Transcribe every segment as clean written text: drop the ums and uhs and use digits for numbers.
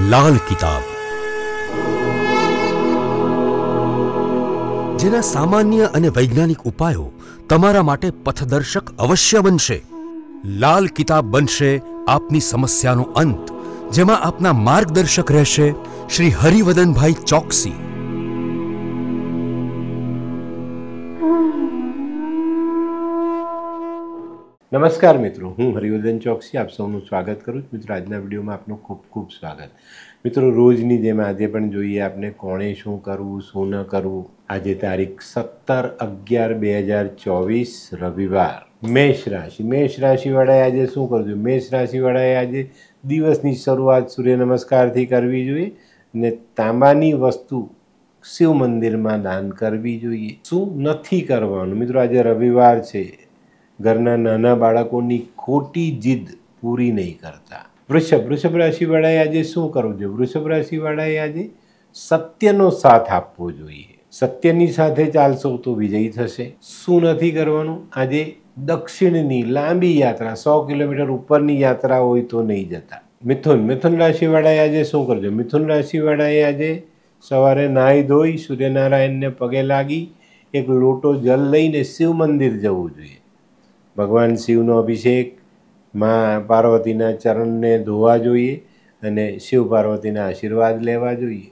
લાલ કિતાબ, જેના સામાન્ય અને વૈજ્ઞાનિક ઉપાયો તમારા માટે પથદર્શક અવશ્ય બનશે। લાલ કિતાબ બનશે આપની સમસ્યાનો અંત, જેમાં આપના માર્ગદર્શક રહેશે શ્રી હરિવદનભાઈ ચોકસી। नमस्कार मित्रों, हूँ हरिवर्धन चौकसी आप सौનું स्वागत करूँ। मित्रों આજના વિડીયોમાં આપનું ખૂબ ખૂબ સ્વાગત। મિત્રો રોજની જેમ આજે પણ જોઈએ આપણે કોણે શું કરવું શું ન કરવું। આજે તારીખ 17/11/2024 રવિવાર। મેષ રાશિવાળાએ આજે શું કરજો? મેષ રાશિવાળાએ આજે દિવસની શરૂઆત સૂર્ય નમસ્કારથી કરવી જોઈએ અને તાંબાની વસ્તુ શિવ મંદિરમાં દાન કરવી જોઈએ। શું નથી કરવાનું? મિત્રો આજે રવિવાર છે, ઘરના નાના બાળકોની ખોટી જીદ પૂરી નહીં કરતા। વૃષભ રાશિવાળાએ આજે શું કરવું જોઈએ? વૃષભ રાશિવાળાએ આજે સત્યનો સાથ આપવો જોઈએ। સત્યની સાથે ચાલશો તો વિજયી થશે। શું નથી કરવાનું? આજે દક્ષિણની લાંબી યાત્રા 100 કિલોમીટર ઉપરની યાત્રા હોય તો નહીં જતા। મિથુન રાશિવાળાએ આજે શું કરજો? મિથુન રાશિવાળાએ આજે સવારે નાહી ધોઈ સૂર્યનારાયણને પગે લાગી એક લોટો જલ લઈને શિવ મંદિર જવું જોઈએ। ભગવાન શિવનો અભિષેક, માં પાર્વતીના ચરણને ધોવા જોઈએ અને શિવ પાર્વતીના આશીર્વાદ લેવા જોઈએ।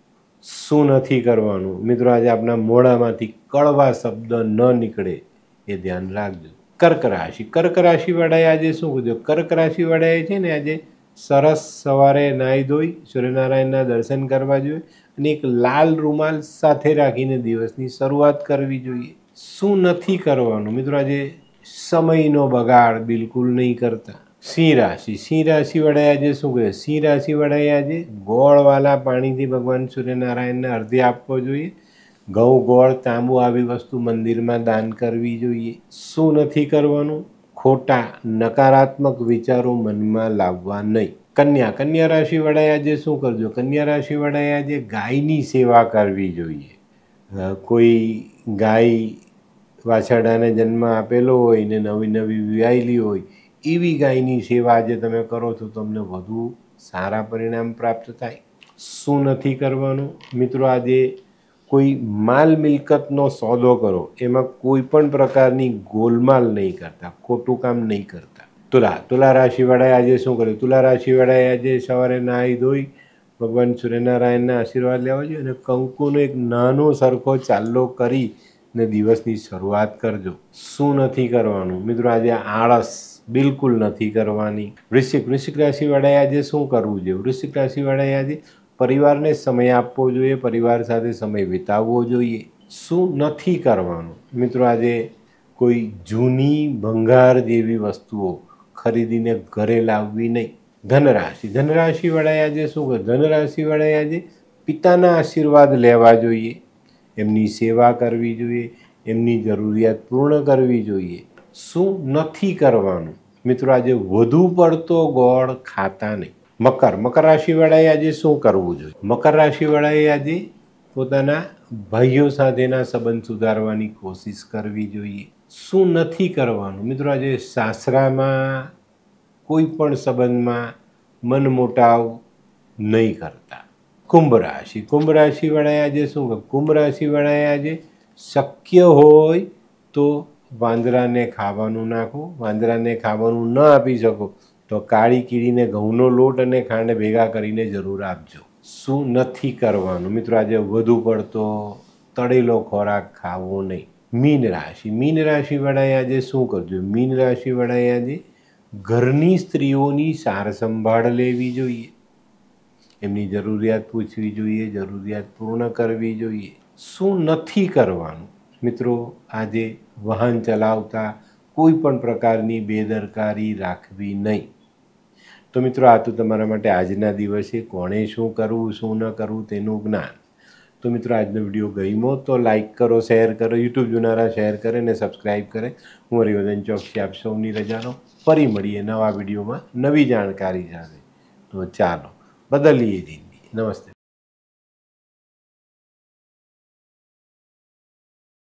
શું નથી કરવાનું? મિત્રો આજે આપણા મોઢામાંથી કડવા શબ્દ ન નીકળે એ ધ્યાન રાખજો। કર્ક રાશિવાળાએ આજે શું કરજો? કર્ક રાશિવાળાએ છે ને આજે સરસ સવારે નાહી ધોઈ સૂર્યનારાયણના દર્શન કરવા જોઈએ અને એક લાલ રૂમાલ સાથે રાખીને દિવસની શરૂઆત કરવી જોઈએ। શું નથી કરવાનું? મિત્રો આજે સમયનો બગાડ બિલકુલ નહીં કરતા। સિંહ રાશિવાળાએ આજે શું કહે? સિંહ રાશિવાળાએ આજે ગોળવાળા પાણીથી ભગવાન સૂર્યનારાયણને અર્ધ્ય આપવો જોઈએ। ઘઉં, ગોળ, તાંબુ આવી વસ્તુ મંદિરમાં દાન કરવી જોઈએ। શું નથી કરવાનું? ખોટા નકારાત્મક વિચારો મનમાં લાવવા નહીં। કન્યા રાશિવાળાએ આજે શું કરજો? કન્યા રાશિવાળાએ આજે ગાયની સેવા કરવી જોઈએ। કોઈ ગાય વાછરડાને જન્મ આપેલો હોય ને નવી વિવાયેલી હોય એવી ગાયની સેવા આજે તમે કરો તો તમને વધુ સારા પરિણામ પ્રાપ્ત થાય। શું નથી કરવાનું? મિત્રો આજે કોઈ માલ મિલકતનો સોદો કરો, એમાં કોઈ પણ પ્રકારની ગોલમાલ નહીં કરતા, ખોટું કામ નહીં કરતા। તુલા રાશિવાળાએ આજે શું કર્યું? તુલા રાશિવાળાએ આજે સવારે નાહી ધોઈ ભગવાન સૂર્યનારાયણના આશીર્વાદ લેવા જોઈએ અને કંકુનો એક નાનો સરખો ચાલ્લો કરી ને દિવસની શરૂઆત કરજો। શું નથી કરવાનું? મિત્રો આજે આળસ બિલકુલ નથી કરવાની। વૃશ્ચિક રાશિવાળાએ આજે શું કરવું જોઈએ? વૃશ્ચિક રાશિવાળાએ આજે પરિવારને સમય આપવો જોઈએ, પરિવાર સાથે સમય વિતાવવો જોઈએ। શું નથી કરવાનું? મિત્રો આજે કોઈ જૂની ભંગાર જેવી વસ્તુઓ ખરીદીને ઘરે લાવવી નહીં। ધનરાશિવાળાએ આજે શું કરે? ધનરાશિવાળાએ આજે પિતાના આશીર્વાદ લેવા જોઈએ, એમની સેવા કરવી જોઈએ, એમની જરૂરિયાત પૂર્ણ કરવી જોઈએ। શું નથી કરવાનું? મિત્રો આજે વધુ પડતો ગોળ ખાતા નહીં। મકર રાશિવાળાએ આજે શું કરવું જોઈએ? મકર રાશિવાળાએ આજે પોતાના ભાઈઓ સાથેના સંબંધ સુધારવાની કોશિશ કરવી જોઈએ। શું નથી કરવાનું? મિત્રો આજે સાસરામાં કોઈ પણ સંબંધમાં મનમોટાવ નહીં કરતા। કુંભ રાશિવાળાએ આજે શું કરે? કુંભ રાશિવાળાએ આજે શક્ય હોય તો વાંદરાને ખાવાનું નાખો। વાંદરાને ખાવાનું ન આપી શકો તો કાળી કીડીને ઘઉંનો લોટ અને ખાંડ ભેગા કરીને જરૂર આપજો। શું નથી કરવાનું? મિત્રો આજે વધુ પડતો તળેલો ખોરાક ખાવો નહીં। મીન રાશિવાળાએ આજે શું કરજો? મીન રાશિવાળાએ આજે ઘરની સ્ત્રીઓની સાર સંભાળ લેવી જોઈએ, એમની જરૂરિયાત પૂછવી જોઈએ, જરૂરિયાત પૂર્ણ કરવી જોઈએ। શું નથી કરવાનું? મિત્રો આજે વાહન ચલાવતા કોઈ પણ પ્રકારની બેદરકારી રાખવી નહીં। તો મિત્રો આ તો તમારા માટે આજના દિવસે કોણે શું કરવું શું ન કરવું તેનું જ્ઞાન। તો મિત્રો આજનો વિડીયો ગમ્યો તો લાઈક કરો, શેર કરો, યુટ્યુબ જોનારા શેર કરે અને સબસ્ક્રાઈબ કરે। હું હરિવર્ધન ચોકસી આપ સૌની રજા લો। ફરી મળીએ નવા વિડીયોમાં નવી જાણકારી સાથે। તો ચાલો બદલીએ જિંદગી। નમસ્તે।